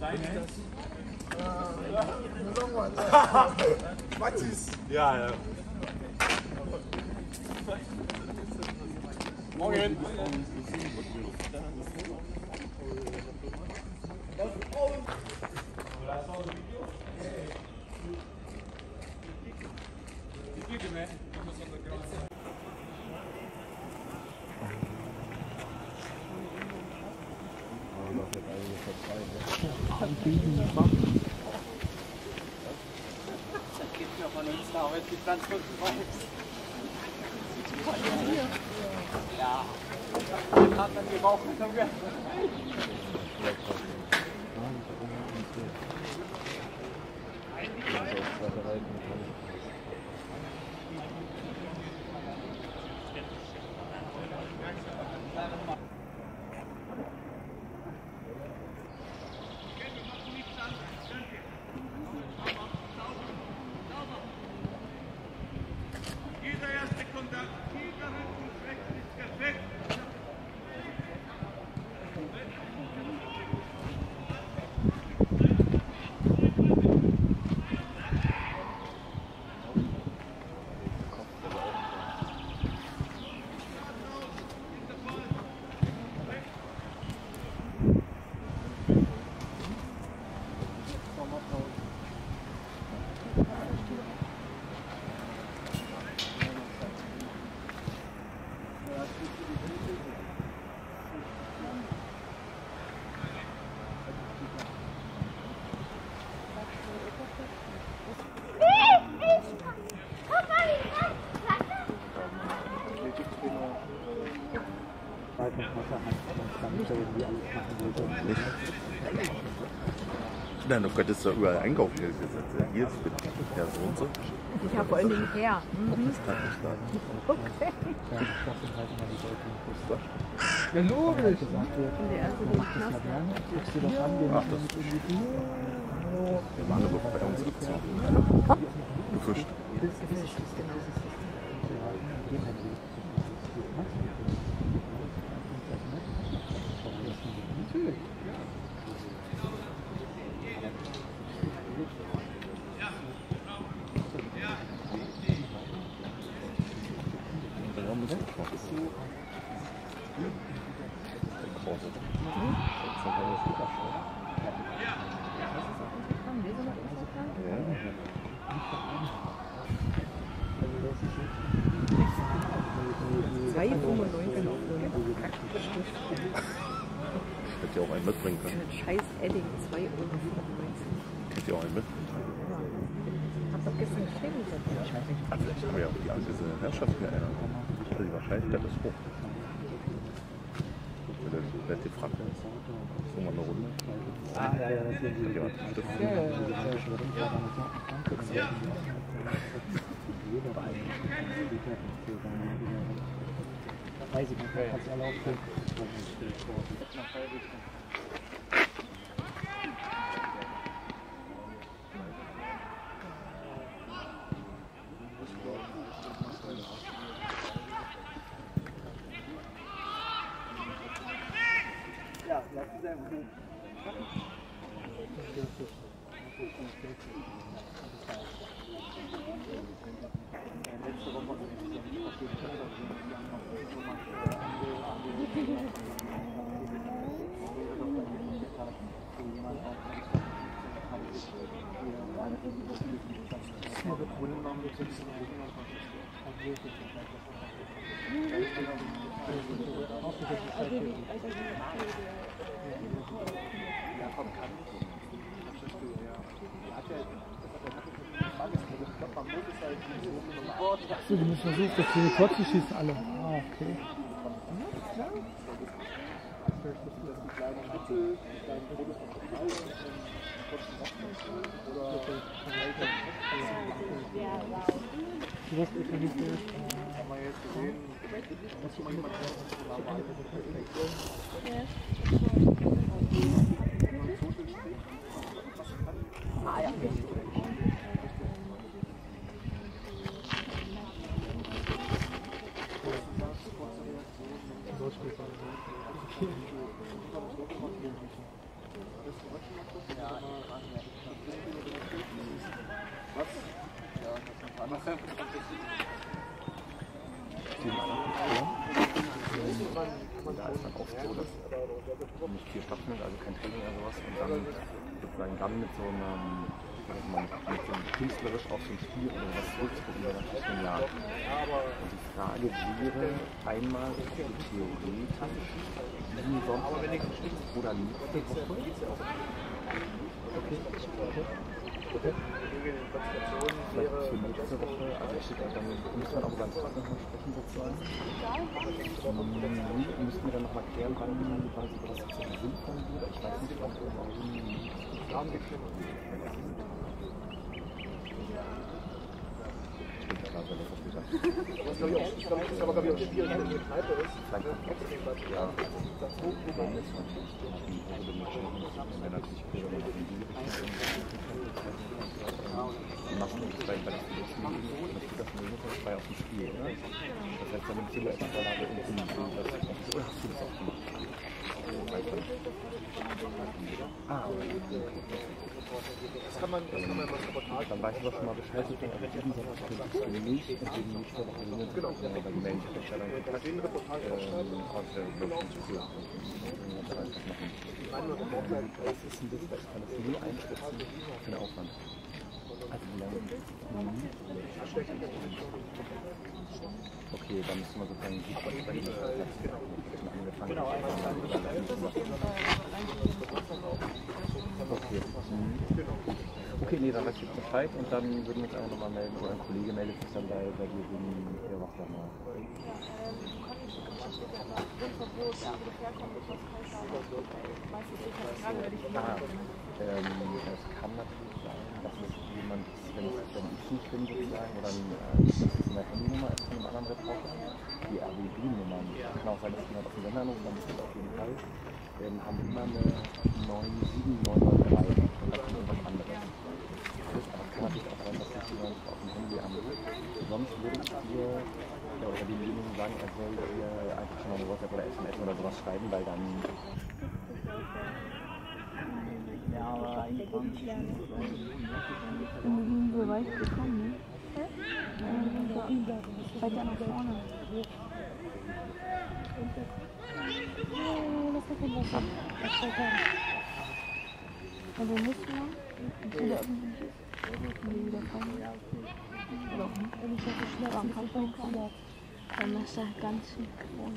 Mathis! Ja, ja. Morgen! Geht mir von uns da heute die Pflanzen ja. Gerade wenn wir rauchen, können wir. Nein, du könntest doch überall einkaufen. Hier ist ja so und so. Ich habe vor allen Dingen her. Okay. Ja, logisch. Der erste, der Knast war. Ach, das ist wir waren aber bei uns gezogen. Gefischt. Gefischt ist genau so. Natürlich. €2,95 Hätte ja auch einen mitbringen können. Scheiß Edding, €2,95. Hätte ja auch einen mitbringen können. Hab doch gestern geschrieben. Ah, vielleicht haben wir ja auch die angesehene Herrschaft hier einer. Also die Wahrscheinlichkeit ist hoch. Wer hat die Frage? So mal eine Runde. Ah, ja, ja, das ist Hat jemand einen Stift? Weiß ich nicht, kannst du alle aufstellen. Ja, das ist sehr gut. Letzte Woche so, die müssen versuchen, dass die Rekord zu schießen alle. Ah, okay. Du hast nicht versucht, haben wir jetzt gesehen, dass du manchmal ah ja. Ja. nicht viel stattfindet, also kein Training oder sowas. Und dann sozusagen dann mit so einem, künstlerisch auf so ein Spiel oder was zurückzugucken, wäre natürlich genial. Und die Frage wäre einmal, ob du theoretisch diesen Sonntag oder nächste Woche. Okay. Vielleicht für nächste Woche, also ich denke, dann müssen wir auch über den Tag nochmal sprechen sozusagen. Müssten wir dann nochmal klären, wann das sozusagen sinnvoll wäre. Ich weiß nicht, ob wir Was glaube ich auch, ich glaube, auch schwierig, wenn die Kneipe ist. Vielleicht auch ja, dann ist natürlich natürlich cool, wenn man in die Richtung die Massen bei der Verletzung das geht das frei aus dem Spiel, oder? Das heißt, dann nimmst du etwas Vorlage und oder hast du das auch gemacht? Das kann man was Reportage. Dann weißt du doch schon mal Bescheid, also diesen Sonntag könntest du nicht und den nächsten Woche nicht. Genau, weil die Menschen ja dann Kontakt Den Reportage aufschreiben. Was ist denn das? Ich kann das nur einschätzen für den Aufwand. Also wie lange? Okay, dann müssen wir sozusagen die sprechen, das schon angefangen Okay. Okay, nee, dann weiß ich Bescheid und dann würden wir uns einfach nochmal melden oder ein Kollege meldet sich dann bei dir wegen der Wache mal. Es kann natürlich sein, dass es jemand, wenn ich nicht bin sozusagen, oder dass es eine Handynummer ist von einem anderen Reporter, die RWB-Nummer. Kann auch sein, dass jemand auf den Sender anruft, dann ist das auf jeden Fall. Haben immer eine 97993 und da kommt irgendwas anderes. Aber es kann natürlich auch sein, dass sich jemand auf dem Handy anruft. Sonst würde ich dir oder demjenigen sagen, er soll dir einfach schon mal eine WhatsApp oder SMS oder sowas schreiben, weil dann. Ja, aber eigentlich so weit gekommen, ne? Weiter nach vorne. Das hat den Wasser. Und wo musst du noch? Oder öffentlich ist? Nee, da kann ich oder auch nicht. Wenn ich das so schnell dann ist er ganz viel vorne.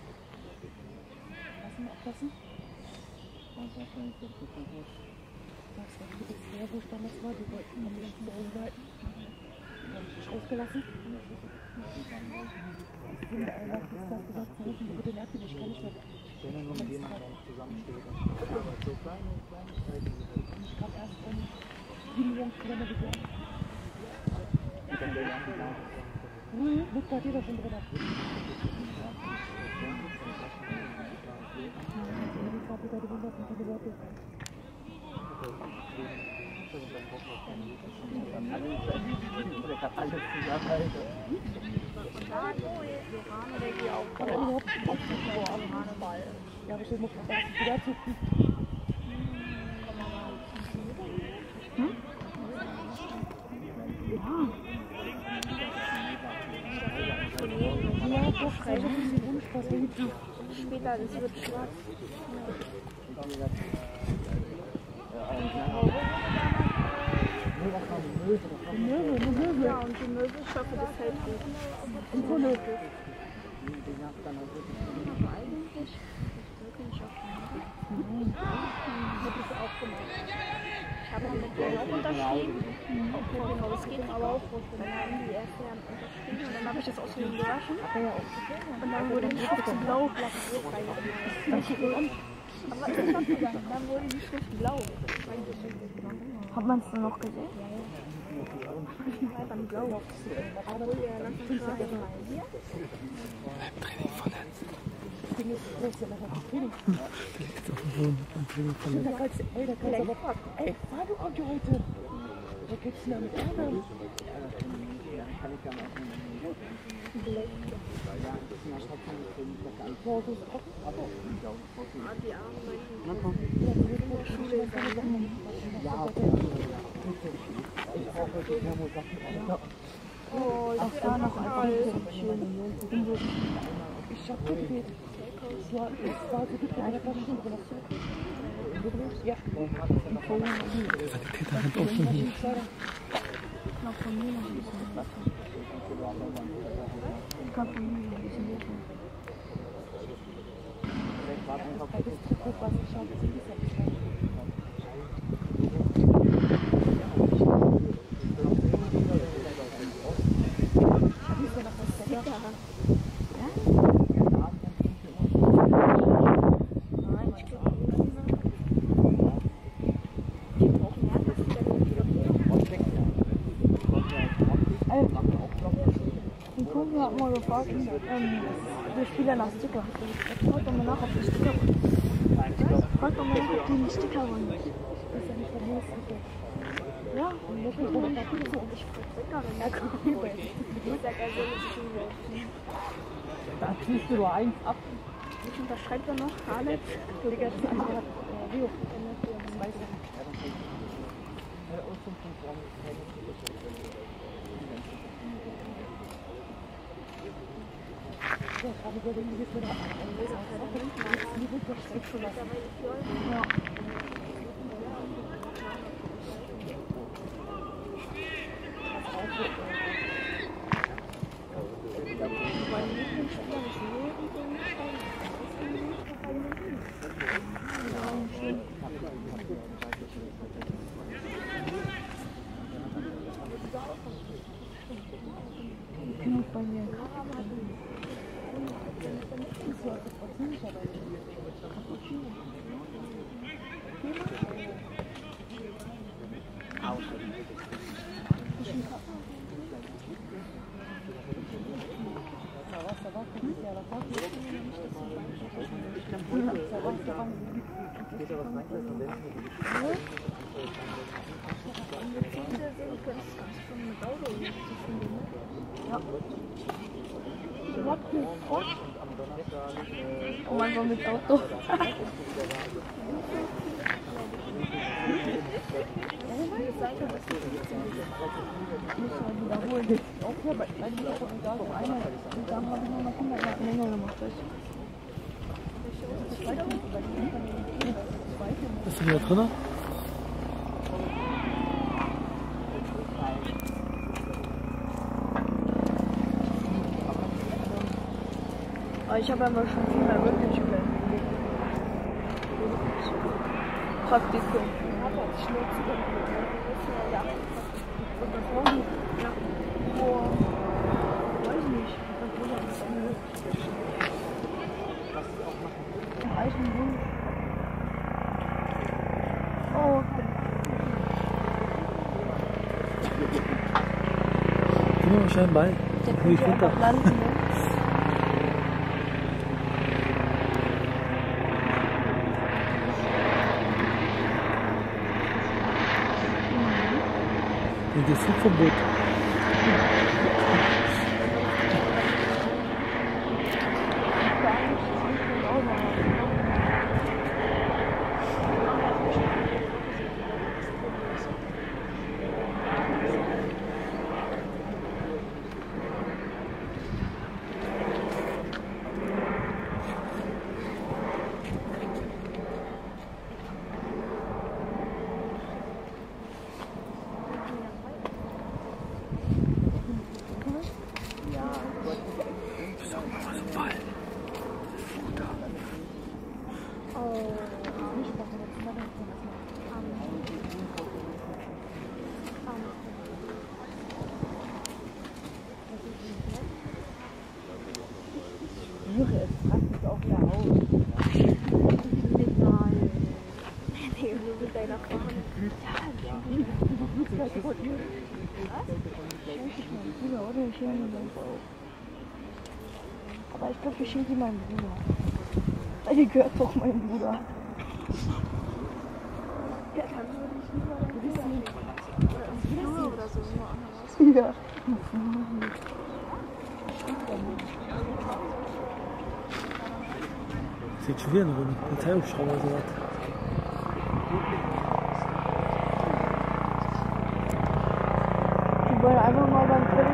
Lass ihn wo ich damals war, die wollten die ganzen Augenweiten. Die haben sich ausgelassen. Ich bin da einfach gesagt, sie rufen bitte nervt mich, kann ich nicht. Wenn er nur mit jemandem zusammensteht. Aber so kleine ich kam erst von 7 Jungs drin gegangen. Und dann der ganze Tag. Luke hat jeder schon drin. Ja, aber ich muss wieder zu. Ja, doch, später, das wird schwarz. Möwe. Ja, und die Möwe, ich hoffe, das hält gut. Und so Möwe. Aber eigentlich wirklich auch gemacht. Ich habe mit denen auch unterschrieben, auch mit dem Rausgehen, aber auch dann haben die erst unterschrieben und dann habe ich das aus dem gewaschen. Und dann wurde die Schrift blau. Aber ist das abgegangen? Dann wurde die Schrift blau. Hat man es noch gesehen? Ja, dann blau. Obwohl der langsam schwarz war. Hier? Training verletzt. Ey, Fabio kommt ja heute. Wer geht's denn da mit anderen? Oh, auch da noch einfach so schön. Ich hab gut. war so gut wie eine Flasche drin. Ja. Die Täter rennt auch schon hin. Ich glaube von mir noch ein bisschen Wasser. Ich glaube von mir noch ein bisschen Wasser. Das Trikot, was ich schaue, das ist ja nicht. Wir haben mal gefragt, der Spieler nach Sticker. Fragt doch mal nach, ob die Sticker wollen. Fragt doch mal nach, ob die einen Sticker wollen. Das ist ja nicht der nächste Sticker. Ja, und das ist dann dafür so. Ich krieg Sticker, wenn der kommt. Ich sag also, das ist schon Da ziehst du nur eins ab. ich unterschreibe dann noch, Alex. Digga, das ist einfach Rio. Das weiß ich nicht. Ja, gerade überlegen, wie es wieder ja. Bei mir. Oh mein Gott, mit Auto. Bist du wieder drin? Aber ich habe einfach schon viel mehr Rückenschule. Praktikum. Ja. Und das war gut. Ja. Boah. Weiß ich nicht. Eisenhund. Oh, okay. Guck mal, scheinbar. Der könnte einfach landen, ne? Das Flugverbot. Aber ich glaube, ich schenke die meinem Bruder. Weil die gehört doch meinem Bruder. Ja, dann würde ich lieber deinen Bruder oder so machen. Ja. Sieht schon wieder eine Runde. Polizeischrauber oder sowas. Die wollen einfach mal beim